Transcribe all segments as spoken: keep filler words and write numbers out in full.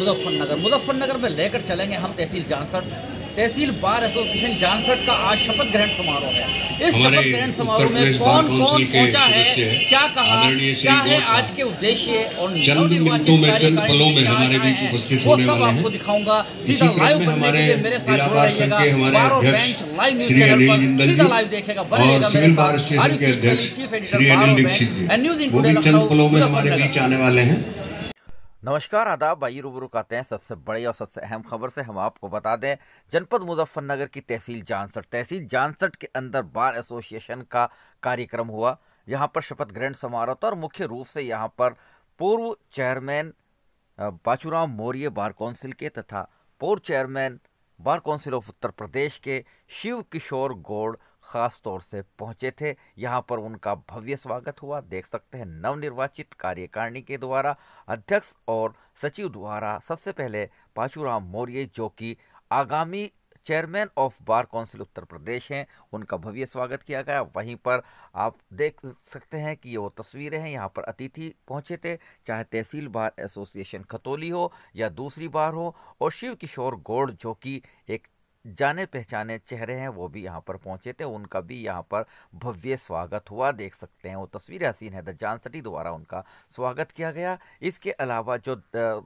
मुजफ्फरनगर मुजफ्फरनगर में लेकर चलेंगे हम तहसील जानसठ। तहसील बार एसोसिएशन जानसठ का आज शपथ ग्रहण समारोह है। इस शपथ ग्रहण समारोह में कौन कौन पहुंचा है, क्या कहा, क्या है आज के उद्देश्य और नवनिर्वाचित कार्यकारिणी में क्या है, वो सब आपको दिखाऊंगा। सीधा लाइव बनने के लिए मेरे साथ जुड़ रहिएगा। बार और बेंच लाइव न्यूज चैनल पर सीधा लाइव देखेगा, बने रहेगा मेरे साथ। Arif Ali, chief editor bar और bench and news in today Lucknow Muzaffarnagar आने वाले हैं। नमस्कार, आदाब। आइए रूबरू करते हैं सबसे बड़ी और सबसे अहम खबर से। हम आपको बता दें, जनपद मुजफ्फरनगर की तहसील जानसठ तहसील जानसठ के अंदर बार एसोसिएशन का कार्यक्रम हुआ। यहां पर शपथ ग्रहण समारोह था और मुख्य रूप से यहां पर पूर्व chairman Bachuram Maurya bar council के तथा पूर्व chairman bar council of Uttar Pradesh के शिव किशोर गौड़ खास तौर से पहुंचे थे। यहां पर उनका भव्य स्वागत हुआ। देख सकते हैं नवनिर्वाचित कार्यकारिणी के द्वारा अध्यक्ष और सचिव द्वारा सबसे पहले बाचूराम मौर्य जो कि आगामी chairman of bar council Uttar Pradesh हैं, उनका भव्य स्वागत किया गया। वहीं पर आप देख सकते हैं कि ये वो तस्वीरें हैं। यहाँ पर अतिथि पहुंचे थे, चाहे तहसील बार एसोसिएशन खतौली हो या दूसरी बार हो, और शिव किशोर गौड़ जो कि एक जाने पहचाने चेहरे हैं, वो भी यहाँ पर पहुंचे थे। उनका भी यहाँ पर भव्य स्वागत हुआ। देख सकते हैं वो तस्वीर हसीन है। द जानसठी द्वारा उनका स्वागत किया गया। इसके अलावा जो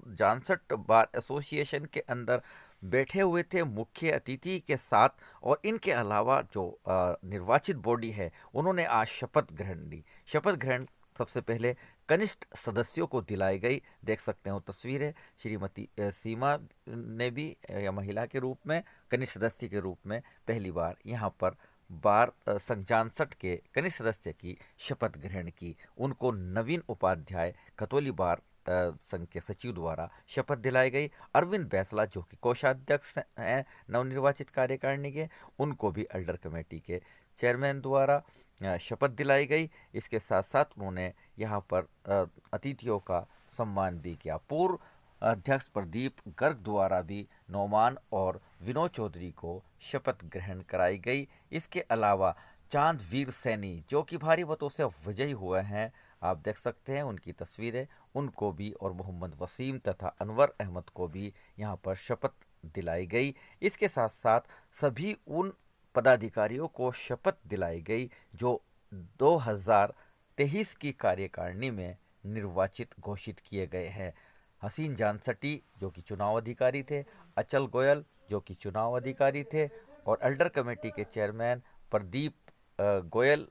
जानसठ बार एसोसिएशन के अंदर बैठे हुए थे मुख्य अतिथि के साथ, और इनके अलावा जो निर्वाचित बॉडी है उन्होंने आज शपथ ग्रहण ली। शपथ ग्रहण सबसे पहले कनिष्ठ सदस्यों को दिलाई गई। देख सकते हैं वो तस्वीर है। श्रीमती सीमा ने भी या महिला के रूप में कनिष्ठ सदस्य के रूप में पहली बार यहाँ पर बार संघ जानसठ के कनिष्ठ सदस्य की शपथ ग्रहण की। उनको नवीन उपाध्याय खतौली बार संघ के सचिव द्वारा शपथ दिलाई गई। अरविंद बैसला जो कि कोषाध्यक्ष हैं नवनिर्वाचित कार्यकारिणी के, उनको भी अल्डर कमेटी के चेयरमैन द्वारा शपथ दिलाई गई। इसके साथ साथ उन्होंने यहाँ पर अतिथियों का सम्मान भी किया। पूर्व अध्यक्ष प्रदीप गर्ग द्वारा भी नौमान और विनोद चौधरी को शपथ ग्रहण कराई गई। इसके अलावा चांद वीर सैनी जो कि भारी मतों से विजयी हुए हैं, आप देख सकते हैं उनकी तस्वीरें, उनको भी, और मोहम्मद वसीम तथा अनवर अहमद को भी यहाँ पर शपथ दिलाई गई। इसके साथ साथ सभी उन पदाधिकारियों को शपथ दिलाई गई जो दो हज़ार तेईस की कार्यकारिणी में निर्वाचित घोषित किए गए हैं। हसीन जानसठी जो कि चुनाव अधिकारी थे, अचल गोयल जो कि चुनाव अधिकारी थे, और अल्डर कमेटी के चेयरमैन प्रदीप गोयल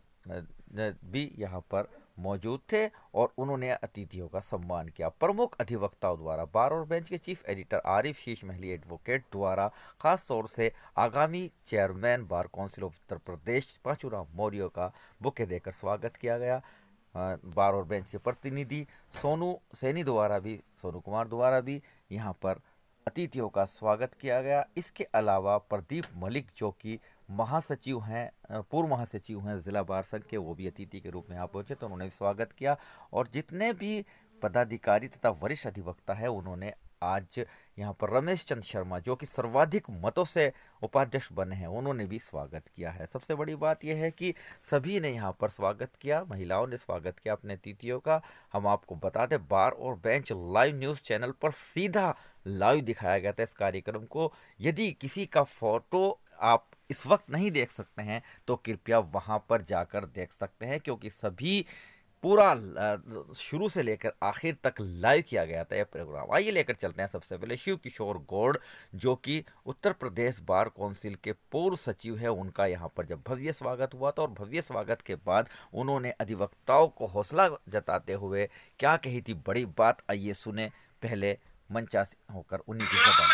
भी यहाँ पर मौजूद थे और उन्होंने अतिथियों का सम्मान किया। प्रमुख अधिवक्ताओं द्वारा बार और बेंच के चीफ एडिटर आरिफ शीश महली एडवोकेट द्वारा खास तौर से आगामी chairman bar council of Uttar Pradesh Bachuram Maurya का बुके देकर स्वागत किया गया। बार और बेंच के प्रतिनिधि सोनू सैनी द्वारा भी सोनू कुमार द्वारा भी यहाँ पर अतिथियों का स्वागत किया गया। इसके अलावा प्रदीप मलिक जो कि महासचिव हैं, पूर्व महासचिव हैं जिला बार संघ के, वो भी अतिथि के रूप में यहाँ पहुंचे तो उन्होंने भी स्वागत किया। और जितने भी पदाधिकारी तथा वरिष्ठ अधिवक्ता है उन्होंने आज यहाँ पर रमेश चंद्र शर्मा जो कि सर्वाधिक मतों से उपाध्यक्ष बने हैं, उन्होंने भी स्वागत किया है। सबसे बड़ी बात यह है कि सभी ने यहाँ पर स्वागत किया, महिलाओं ने स्वागत किया अपने अतिथियों का। हम आपको बता दें, बार और बेंच लाइव न्यूज़ चैनल पर सीधा लाइव दिखाया गया था इस कार्यक्रम को। यदि किसी का फोटो आप इस वक्त नहीं देख सकते हैं तो कृपया वहां पर जाकर देख सकते हैं, क्योंकि सभी पूरा शुरू से लेकर आखिर तक लाइव किया गया था यह प्रोग्राम। आइए लेकर चलते हैं सबसे पहले शिव किशोर गौड़ जो कि उत्तर प्रदेश बार काउंसिल के पूर्व सचिव है। उनका यहाँ पर जब भव्य स्वागत हुआ था और भव्य स्वागत के बाद उन्होंने अधिवक्ताओं को हौसला जताते हुए क्या कही थी बड़ी बात, आइए सुने। पहले मंचासीन होकर उन्हीं की जबान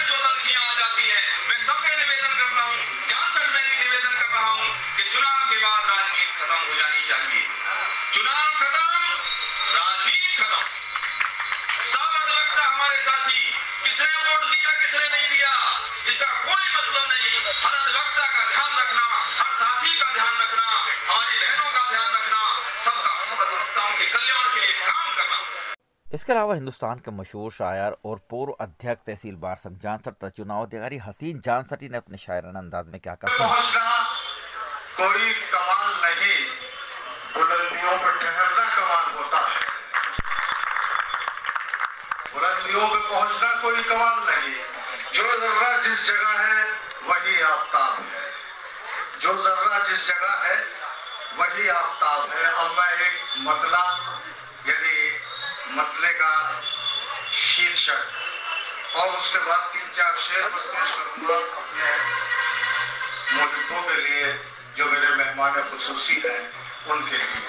इसके अलावा हिंदुस्तान के मशहूर शायर और पूर्व अध्यक्ष तहसील बार संघ जानसठ चुनाव अधिकारी हसीन जानसठी ने अपने शायराना अंदाज में क्या कहा। कोई कमाल नहीं, बुलंदियों पर ठहरना कमाल होता है। बुलंदियों पे पहुंचना कोई कमाल नहीं। जो जर्रा जिस जगह है वही आफताब है, जो जर्रा जिस जगह है वही आफताब है। अब मैं एक मतला यानी मतले का शीर्षक और उसके बाद तीन चार शेर पेश करूंगा अपने मुहिब्बों के लिए जो मेरे मेहमान खुसूसी हैं उनके लिए।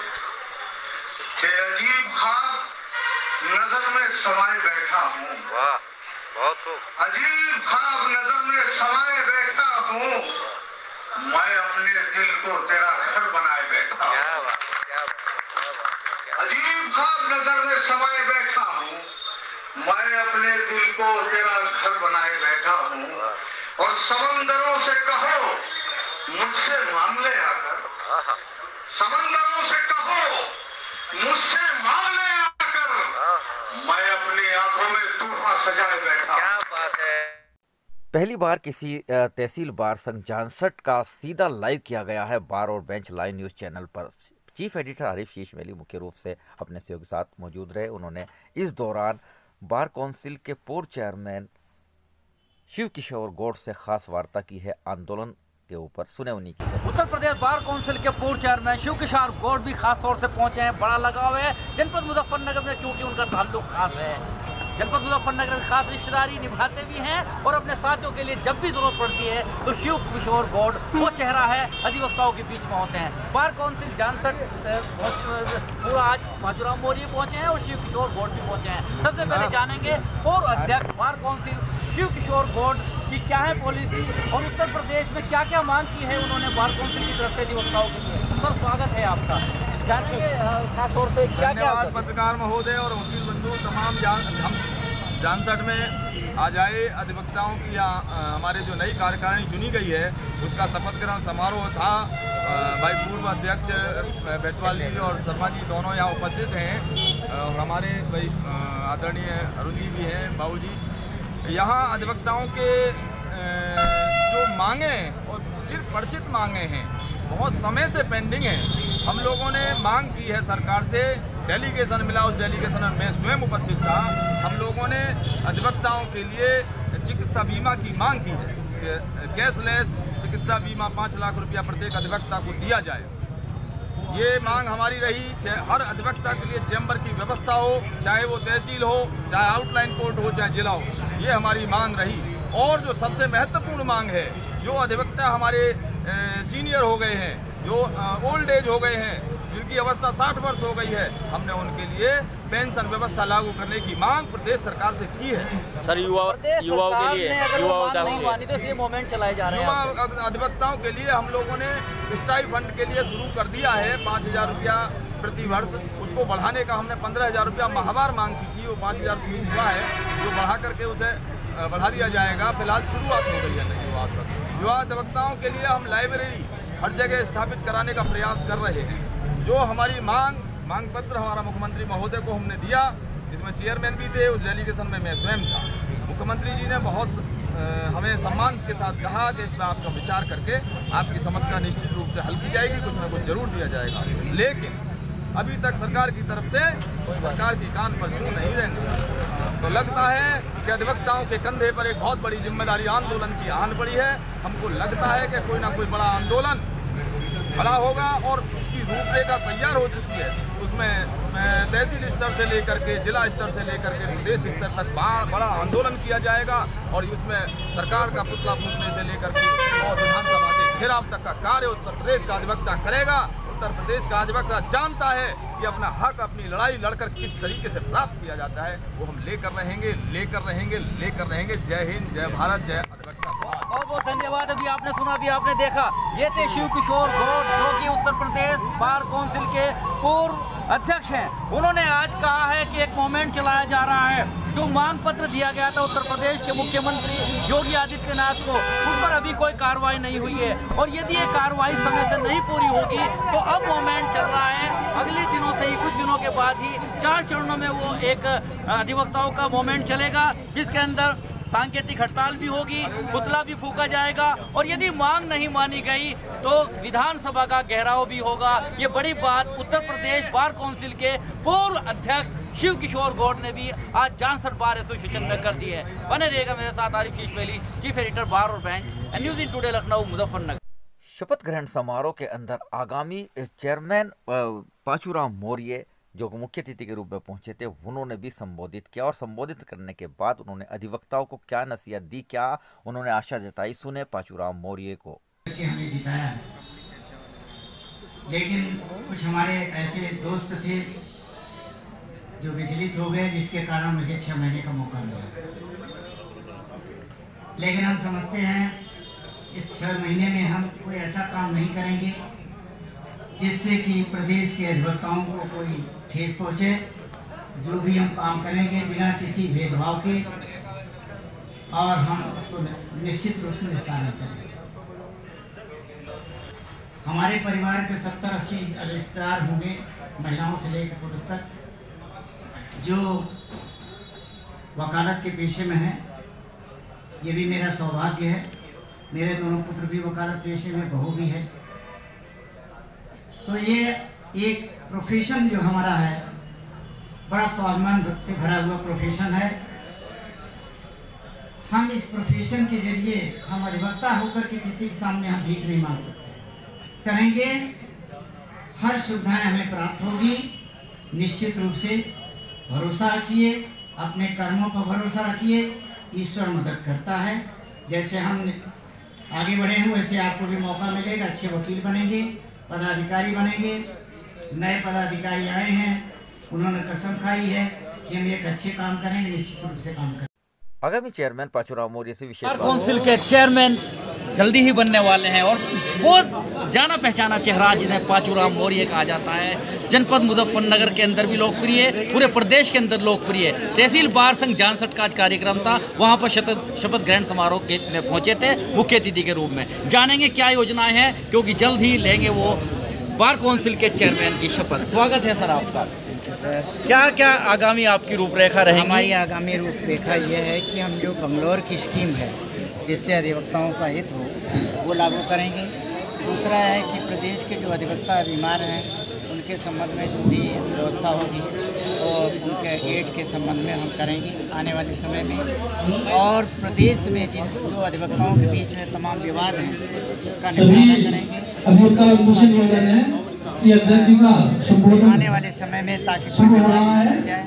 कि अजीब ख्वाब नजर में समाये बैठा हूँ, वाह बहुत खूब। अजीब ख्वाब नजर में समाये बैठा हूँ, मैं अपने दिल को तेरा घर बनाए बैठा हूँ। क्या बात, क्या बात, क्या बात, क्या बात। अजीब ख्वाब नजर में समाये बैठा हूँ, मैं अपने दिल को तेरा घर बनाए बैठा हूँ। और समंदरों से कहो मुझसे मामले आकर, समंदरों से कहो मुझसे मामले आकर, मैं अपनी आंखों में तूफान सजाए बैठा। क्या बात है। पहली बार किसी अ, तहसील बार संघ जानसठ का सीधा लाइव किया गया है बार और बेंच लाइव न्यूज़ चैनल पर। चीफ एडिटर आरिफ शीशमेली मुख्य रूप से अपने सहयोगी के साथ मौजूद रहे। उन्होंने इस दौरान बार काउंसिल के पूर्व चेयरमैन शिव किशोर गौड़ से खास वार्ता की है आंदोलन के ऊपर। सुने उन्हीं की। उत्तर प्रदेश बार काउंसिल के पूर्व चेयरमैन शिव किशोर गौड़ भी खास तौर से पहुंचे हैं। बड़ा लगाव है जनपद मुजफ्फरनगर में, क्योंकि उनका ताल्लुक खास है। जनपद मुजफ्फरनगर खास रिश्तेदारी निभाते भी हैं और अपने साथियों के लिए जब भी जरूरत पड़ती है तो शिव किशोर गौड़ वो चेहरा है, अधिवक्ताओं के बीच में होते हैं। बार काउंसिल जानसठ पूरा आज बाजूराम मौर्य पहुंचे हैं और शिव किशोर गौड़ भी पहुंचे हैं। सबसे पहले जानेंगे पूर्व अध्यक्ष बार काउंसिल शिव किशोर गौड़ की क्या है पॉलिसी और उत्तर प्रदेश में क्या क्या मांग की है उन्होंने बार काउंसिल की तरफ से अधिवक्ताओं के लिए। सर स्वागत है आपका। जानेंगे खास तौर से क्या क्या पत्रकार महोदय और वकील बंधु तमाम जान हम जानसठ में आज आए अधिवक्ताओं की यहाँ हमारे जो नई कार्यकारिणी चुनी गई है उसका शपथ ग्रहण समारोह था। भाई पूर्व अध्यक्ष बेटवाल जी और शर्मा जी दोनों यहाँ उपस्थित हैं और हमारे भाई आदरणीय अरुण जी भी हैं, बाबू जी। यहाँ अधिवक्ताओं के जो मांगे और चिर परिचित मांगे हैं, बहुत समय से पेंडिंग है। हम लोगों ने मांग की है सरकार से, डेलीगेशन मिला, उस डेलीगेशन में मैं स्वयं उपस्थित था। हम लोगों ने अधिवक्ताओं के लिए चिकित्सा बीमा की मांग की है कि कैशलेस चिकित्सा बीमा पाँच लाख रुपया प्रत्येक अधिवक्ता को दिया जाए। ये मांग हमारी रही। हर अधिवक्ता के लिए चैम्बर की व्यवस्था हो, चाहे वो तहसील हो, चाहे आउटलाइन कोर्ट हो, चाहे जिला हो, ये हमारी मांग रही। और जो सबसे महत्वपूर्ण मांग है, जो अधिवक्ता हमारे सीनियर हो गए हैं, जो ओल्ड एज हो गए हैं, जिनकी अवस्था साठ वर्ष हो गई है, हमने उनके लिए पेंशन व्यवस्था लागू करने की मांग प्रदेश सरकार से की है। सर युवा युवाओं के लिए युवाओं मोमेंट चलाए जा रहे हैं। युवा अधिवक्ताओं के लिए हम लोगों ने स्टाइल फंड के लिए शुरू कर दिया है पाँच हजार रुपया प्रति वर्ष। उसको बढ़ाने का हमने पंद्रह हजार रुपया माहवार मांग की थी, वो पाँच हजार शुरू हुआ है, जो बढ़ा करके उसे बढ़ा दिया जाएगा। फिलहाल शुरुआत हो गई है नई बात पर। युवा अधिवक्ताओं के लिए हम लाइब्रेरी हर जगह स्थापित कराने का प्रयास कर रहे हैं। जो हमारी मांग मांग पत्र हमारा मुख्यमंत्री महोदय को हमने दिया, जिसमें चेयरमैन भी थे, उस डेलीगेशन में मैं स्वयं था। मुख्यमंत्री जी ने बहुत आ, हमें सम्मान के साथ कहा कि इसमें आपका विचार करके आपकी समस्या निश्चित रूप से हल की जाएगी, कुछ न कुछ जरूर दिया जाएगा। लेकिन अभी तक सरकार की तरफ से सरकार की कान पर जूं नहीं रहेंगे, तो लगता है कि अधिवक्ताओं के कंधे पर एक बहुत बड़ी जिम्मेदारी आंदोलन की आन पड़ी है। हमको लगता है कि कोई ना कोई बड़ा आंदोलन खड़ा होगा और उसकी रूपरेखा तैयार हो चुकी है। उसमें तहसील स्तर से लेकर के जिला स्तर से लेकर के प्रदेश स्तर तक बड़ा आंदोलन किया जाएगा और उसमें सरकार का पुतला फूंकने से लेकर के और विधानसभा के घेराव तक का कार्य उत्तर प्रदेश का अधिवक्ता करेगा। उत्तर प्रदेश का अधिवक्ता जानता है कि अपना हक, अपनी लड़ाई लड़कर किस तरीके से प्राप्त किया जाता है, वो हम लेकर रहेंगे लेकर रहेंगे लेकर रहेंगे। जय हिंद, जय भारत, जय अधिवक्ता समाज। बहुत बहुत धन्यवाद। अभी आपने सुना, अभी आपने देखा, ये थे शिव किशोर गौड़ जो कि उत्तर प्रदेश बार काउंसिल के पूर्व अध्यक्ष हैं। उन्होंने आज कहा है कि एक मूवमेंट चलाया जा रहा है। जो मांग पत्र दिया गया था उत्तर प्रदेश के मुख्यमंत्री योगी आदित्यनाथ को, उस पर अभी कोई कार्रवाई नहीं हुई है और यदि ये कार्रवाई समय से नहीं पूरी होगी तो अब मूवमेंट चल रहा है। अगले दिनों से ही, कुछ दिनों के बाद ही चार चरणों में वो एक अधिवक्ताओं का मूवमेंट चलेगा, जिसके अंदर सांकेतिक हड़ताल भी होगी, पुतला भी फूका जाएगा और यदि मांग नहीं मानी गई तो विधानसभा का घेराव भी होगा। ये बड़ी बात उत्तर प्रदेश बार काउंसिल के पूर्व अध्यक्ष शिव किशोर गौड़ ने भी आज जानसठ बार एसोसिएशन में कर दी है। बने रहेगा मेरे साथ आरिफ शीश बेली, चीफ एडिटर बार और bench, news in today Lucknow, Muzaffarnagar. शपथ ग्रहण समारोह के अंदर आगामी चेयरमैन पाचूराम मौर्य जो मुख्य अतिथि के रूप में पहुंचे थे, उन्होंने भी संबोधित किया और संबोधित करने के बाद उन्होंने अधिवक्ताओं को क्या नसीहत दी, क्या उन्होंने आशा जताई, सुने पाचूराम मौर्य को। हमें जिताया है, लेकिन कुछ हमारे ऐसे दोस्त थे जो विचलित हो गए, जिसके कारण मुझे छह महीने का मौका मिला। लेकिन हम समझते हैं इस छह महीने में हम कोई ऐसा काम नहीं करेंगे जिससे कि प्रदेश के अधिवक्ताओं को कोई ठेस पहुँचे। जो भी हम काम करेंगे बिना किसी भेदभाव के, और हम उसको निश्चित रूप से निस्तारण करेंगे। हमारे परिवार के सत्तर अस्सी रिश्तेदार होंगे, महिलाओं से लेकर पुरुष तक, जो वकालत के पेशे में हैं। ये भी मेरा सौभाग्य है। मेरे दोनों पुत्र भी वकालत पेशे में, बहू भी है। तो ये एक प्रोफेशन जो हमारा है, बड़ा स्वाभिमान से भरा हुआ प्रोफेशन है। हम इस प्रोफेशन के जरिए, हम अधिवक्ता होकर के किसी के सामने हम भीख नहीं मांग सकते। करेंगे, हर सुविधाएं हमें प्राप्त होगी। निश्चित रूप से भरोसा रखिए, अपने कर्मों पर भरोसा रखिए, ईश्वर मदद करता है। जैसे हम आगे बढ़े हैं वैसे आपको भी मौका मिलेगा, अच्छे वकील बनेंगे, पदाधिकारी बनेंगे। नए पदाधिकारी आए हैं, उन्होंने कसम खाई है कि हम एक अच्छे काम करेंगे, निश्चित रूप से काम करेंगे। आगामी चेयरमैन पाचूराम मौर्य से विशेष काउंसिल के चेयरमैन जल्दी ही बनने वाले हैं और बहुत जाना पहचाना चेहरा जिन्हें पाचूराम मौर्य कहा जाता है। जनपद मुजफ्फरनगर के अंदर भी लोकप्रिय, पूरे प्रदेश के अंदर लोकप्रिय। तहसील बार संघ जानसठ का आज कार्यक्रम था, वहां पर शपथ शपथ ग्रहण समारोह के में पहुंचे थे मुख्य अतिथि के रूप में। जानेंगे क्या योजनाएं हैं, क्योंकि जल्द ही लेंगे वो बार काउंसिल के चेयरमैन की शपथ। स्वागत है सर आपका। क्या क्या आगामी आपकी रूपरेखा रहेगी? हमारी आगामी रूपरेखा ये है कि हम जो बंगलौर की स्कीम है जिससे अधिवक्ताओं का हित हो, वो लागू करेंगे। दूसरा है कि प्रदेश के जो अधिवक्ता बीमार हैं उनके संबंध में जो भी व्यवस्था होगी और उनके एड के संबंध में हम करेंगे आने वाले समय में। और प्रदेश में जिन दो अधिवक्ताओं के बीच में तमाम विवाद हैं उसका निपटारा करेंगे आने वाले समय में, ताकि कोई विवाद न रह जाए।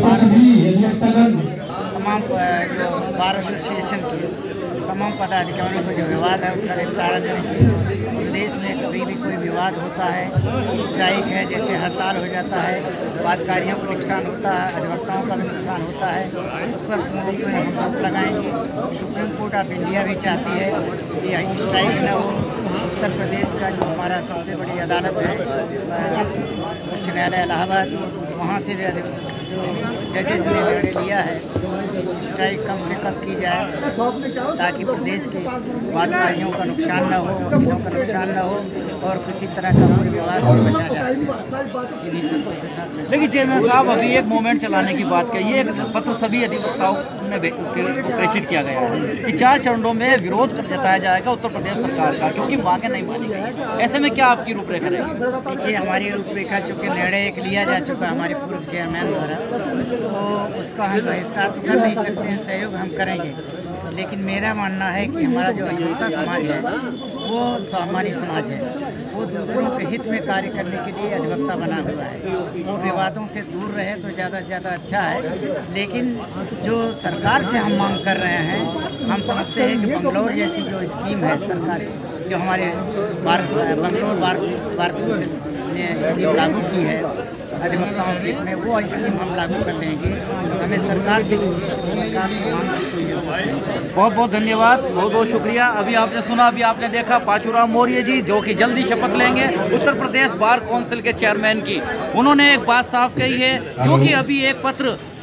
तमाम जो बार एसोसिएशन के तमाम पदाधिकारियों को जो विवाद है उसका निपटारा करेंगे। प्रदेश में कभी भी कोई विवाद होता है, स्ट्राइक है, जैसे हड़ताल हो जाता है, बादकारियों को नुकसान होता है, अधिवक्ताओं का भी नुकसान होता है, उस पर हम रोक लगाएंगे। सुप्रीम कोर्ट ऑफ इंडिया भी चाहती है कि स्ट्राइक न हो। उत्तर प्रदेश का जो हमारा सबसे बड़ी अदालत है उच्च न्यायालय इलाहाबाद, वहाँ से भी जजेज ने निर्णय लिया है स्ट्राइक कम से कम की जाए, ताकि प्रदेश के बादकारियों का नुकसान न हो, वकीलों का नुकसान न हो और किसी तरह का कोई विवाद से बचा जा सके। इन्हीं सबको के साथ। लेकिन चेयरमैन साहब, अभी एक मूवमेंट चलाने की बात कही, एक पत्र सभी अधिवक्ताओं ने प्रेषित किया गया है कि चार चरणों में विरोध जताया जाएगा उत्तर प्रदेश सरकार का, क्योंकि मांगे नहीं मानी गई। ऐसे में क्या आपकी रूपरेखा रहेगी? देखिए, हमारी रूपरेखा चूँकि निर्णय एक लिया जा चुका है हमारे पूर्व चेयरमैन द्वारा, तो उसका हम बहिष्कार तो कर नहीं सकते हैं, सहयोग हम करेंगे। लेकिन मेरा मानना है कि हमारा जो अधिवक्ता समाज है वो स्वाभिमानी समाज है, वो दूसरों के हित में कार्य करने के लिए अधिवक्ता बना हुआ है। वो विवादों से दूर रहे तो ज़्यादा से ज़्यादा अच्छा है। लेकिन जो सरकार से हम मांग कर रहे हैं, हम समझते हैं कि बंगलौर जैसी जो स्कीम है सरकार जो हमारे बार बंगलौर बार बार ने स्कीम लागू की है अधिवक्ताओं के हित में, वो स्कीम हम लागू कर लेंगे। हमें सरकार से किसी प्रकार की मांग की कोई जरूरत नहीं। बहुत बहुत धन्यवाद, बहुत बहुत शुक्रिया। अभी आपने सुना, अभी आपने देखा पाचूराम मौर्य जी जो कि जल्दी शपथ लेंगे उत्तर प्रदेश बार काउंसिल के चेयरमैन की। उन्होंने एक बात साफ कही है, क्योंकि अभी एक पत्र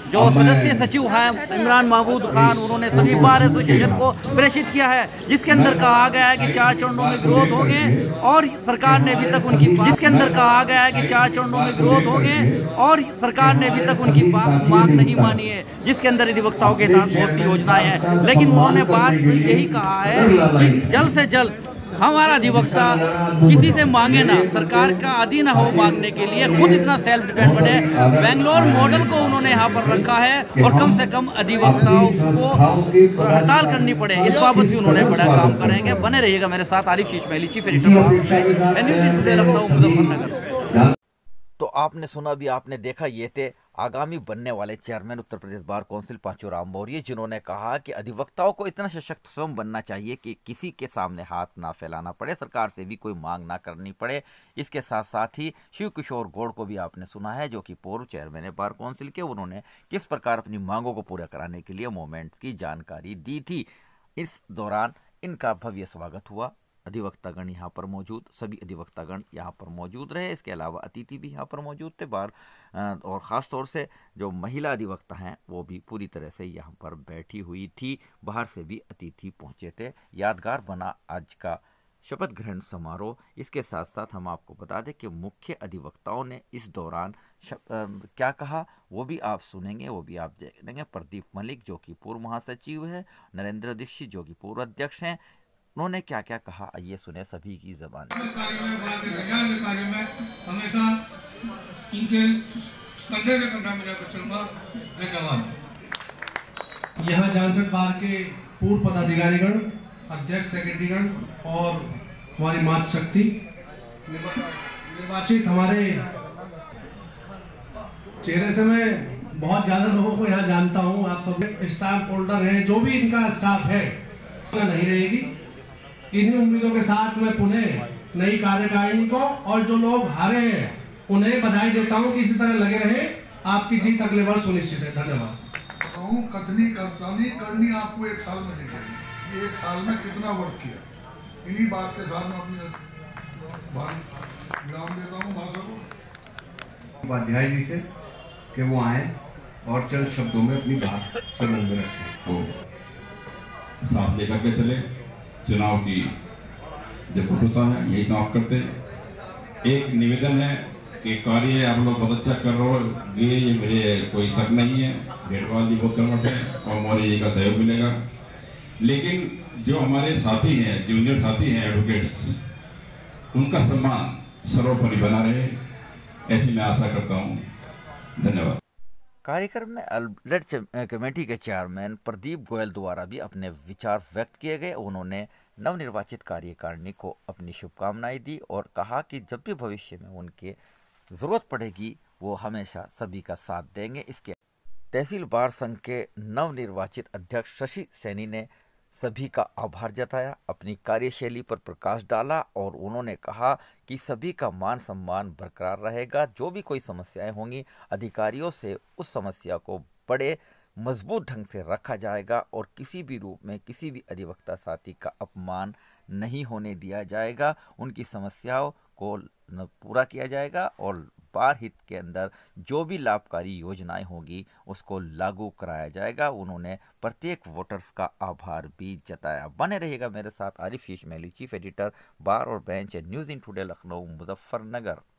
जो सदस्य सचिव हैं इमरान महमूद खान, उन्होंने सभी बार एसोसिएशन को प्रेषित किया है, जिसके अंदर कहा गया है कि चार चरणों में विरोध होंगे और सरकार ने अभी तक उनकी जिसके अंदर कहा गया है कि चार चरणों में विरोध होंगे और सरकार ने अभी तक उनकी मांग नहीं मानी है, जिसके अंदर अधिवक्ताओं के साथ बहुत सी योजनाएं हैं। लेकिन उन्होंने बात यही कहा है कि जल्द से जल्द हमारा अधिवक्ता किसी से मांगे ना, सरकार का आदी ना हो मांगने के लिए, खुद इतना सेल्फ डिपेंड बने। बेंगलोर मॉडल को उन्होंने यहाँ पर रखा है और कम से कम अधिवक्ताओं को हड़ताल करनी पड़े, इस बाबत भी उन्होंने बड़ा काम करेंगे। बने रहिएगा मेरे साथ। Arif Sheeshmaili, chief editor, news in today, Lucknow, Muzaffarnagar. तो आपने सुना भी, आपने देखा, ये थे आगामी बनने वाले chairman Uttar Pradesh bar council Panchuram Maurya, जिन्होंने कहा कि अधिवक्ताओं को इतना सशक्त स्वयं बनना चाहिए कि किसी के सामने हाथ ना फैलाना पड़े, सरकार से भी कोई मांग ना करनी पड़े। इसके साथ साथ ही शिव किशोर गौड़ को भी आपने सुना है, जो कि पूर्व चेयरमैन है बार काउंसिल के, उन्होंने किस प्रकार अपनी मांगों को पूरा कराने के लिए मूवमेंट की जानकारी दी थी। इस दौरान इनका भव्य स्वागत हुआ। अधिवक्तागण यहाँ पर मौजूद, सभी अधिवक्तागण यहाँ पर मौजूद रहे। इसके अलावा अतिथि भी यहाँ पर मौजूद थे बार, और ख़ास तौर से जो महिला अधिवक्ता हैं वो भी पूरी तरह से यहाँ पर बैठी हुई थी। बाहर से भी अतिथि पहुँचे थे। यादगार बना आज का शपथ ग्रहण समारोह। इसके साथ साथ हम आपको बता दें कि मुख्य अधिवक्ताओं ने इस दौरान शप, आ, क्या कहा वो भी आप सुनेंगे, वो भी आप देखेंगे। प्रदीप मलिक जो कि पूर्व महासचिव है, नरेंद्र दीक्षित जो कि पूर्व अध्यक्ष हैं, उन्होंने क्या क्या कहा आइए सुने सभी की जबान। हमेशा इनके कंधे में कंधा मिलाकर चलूंगा। धन्यवाद। यहाँ जानसठ बार के पूर्व पदाधिकारीगण, अध्यक्ष, सेक्रेटरीगण और हमारी मातृशक्ति निर्वाचित, हमारे चेहरे से मैं बहुत ज़्यादा लोगों को यहाँ जानता हूँ। आप सब स्टाफ होल्डर हैं, जो भी इनका स्टाफ है नहीं रहेगी। इन्हीं उम्मीदों के साथ मैं पुनः नई कार्यकारिणी को और जो लोग हारे हैं उन्हें बधाई देता हूं कि इसी तरह लगे रहे। आपकी जीत अगले वर्ष सुनिश्चित है। धन्यवाद। कथनी करतानी करनी आपको एक साल में दिखेगी। एक साल में कितना वर्क किया, इन्हीं बात के साथ मैं अपने विराम देता हूँ भाषा को। उपाध्याय जी से कि वो आए और चंद शब्दों में अपनी बात सरल में रखें, वो साथ लेकर के चले। चुनाव की जब होता है यही समाप्त करते। एक निवेदन है कि कार्य आप लोग बहुत अच्छा कर रहे हो, ये मेरे कोई शक नहीं है। भेदभाव जी बहुत कर्मठ है और मौर्य जी का सहयोग मिलेगा। लेकिन जो हमारे साथी हैं, जूनियर साथी हैं एडवोकेट्स, उनका सम्मान सर्वोपरि बना रहे, ऐसी मैं आशा करता हूँ। धन्यवाद। कार्यक्रम में अल्बर्ट कमेटी के चेयरमैन प्रदीप गोयल द्वारा भी अपने विचार व्यक्त किए गए। उन्होंने नवनिर्वाचित कार्यकारिणी को अपनी शुभकामनाएं दी और कहा कि जब भी भविष्य में उनके ज़रूरत पड़ेगी वो हमेशा सभी का साथ देंगे। इसके तहसील बार संघ के नवनिर्वाचित अध्यक्ष शशि सैनी ने सभी का आभार जताया, अपनी कार्यशैली पर प्रकाश डाला और उन्होंने कहा कि सभी का मान सम्मान बरकरार रहेगा। जो भी कोई समस्याएं होंगी अधिकारियों से उस समस्या को बड़े मजबूत ढंग से रखा जाएगा और किसी भी रूप में किसी भी अधिवक्ता साथी का अपमान नहीं होने दिया जाएगा। उनकी समस्याओं को पूरा किया जाएगा और बार हित के अंदर जो भी लाभकारी योजनाएं होगी उसको लागू कराया जाएगा। उन्होंने प्रत्येक वोटर्स का आभार भी जताया। बने रहिएगा मेरे साथ। Arif Sheeshmaili, chief editor, bar और bench, news in today, Lucknow, Muzaffarnagar.